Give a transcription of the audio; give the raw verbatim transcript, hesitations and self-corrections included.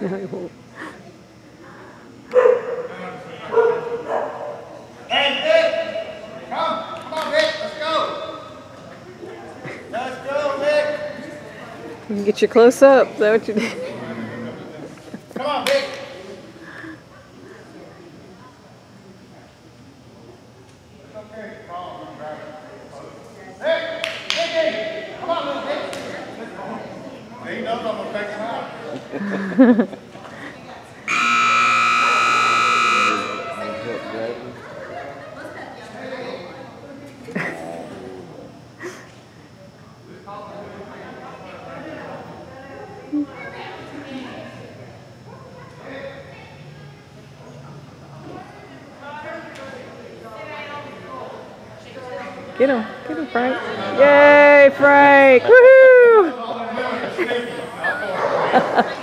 No, he won't. Hey, Vic! Come! Come on, Vic! Let's go! Let's go, Vic! You can get your close up. Is that what you did? Come on, Vic! Okay, call. Hey! Vicky! Come on, little Vic! He knows I'm gonna take him out. Get him. Get him, Frank. Yay, Frank! Woohoo!